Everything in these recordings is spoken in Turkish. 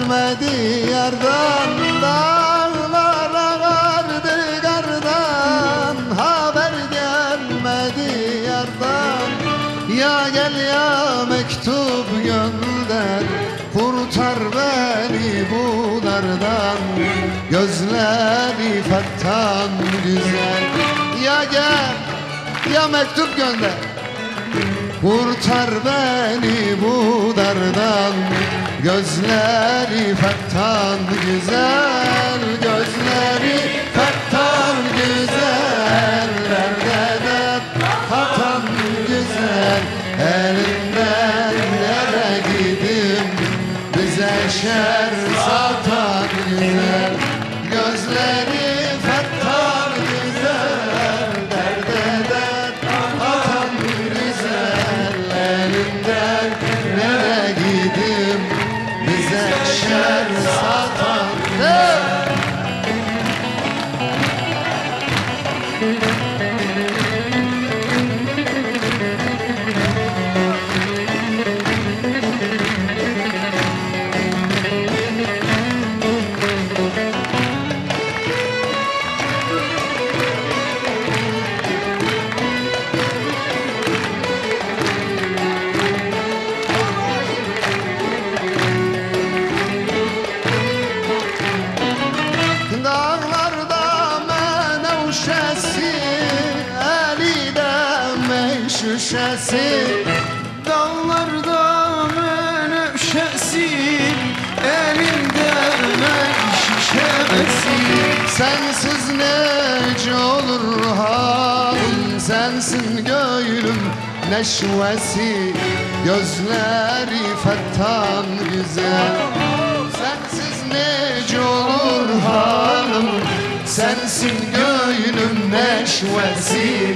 gelmedi yardan, dağlar ağardı kardan, haber gelmedi yardan. Ya gel ya mektup gönder, kurtar beni bu dardan. Gözleri fettan güzel. Ya gel ya mektup gönder, kurtar beni bu dardan. Gözleri fettan güzel, gözleri fettan güzel, derdeden fettan güzel. Elinden nere gidim, bize şer satan güzel. Gözleri fettan güzel, derdeden fettan güzel. Elinden nere gidim, bize şer satan güzel. Dağlarda menevşesi, elinde meşuşesi. Dağlarda menevşesi, elinde meşuşesi. Sensiz nece olur halim, sensin gönlüm neşvesi. Gözleri fettan güzel. Sensiz nece olur halim, sensin gönlüm neşvesi.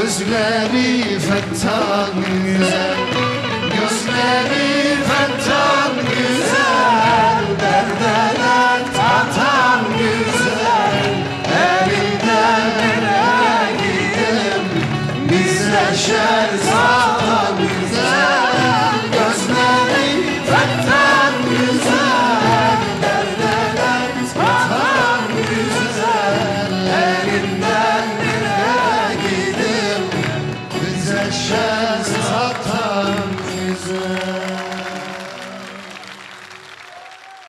Gözleri fettan güzel, gözleri fettan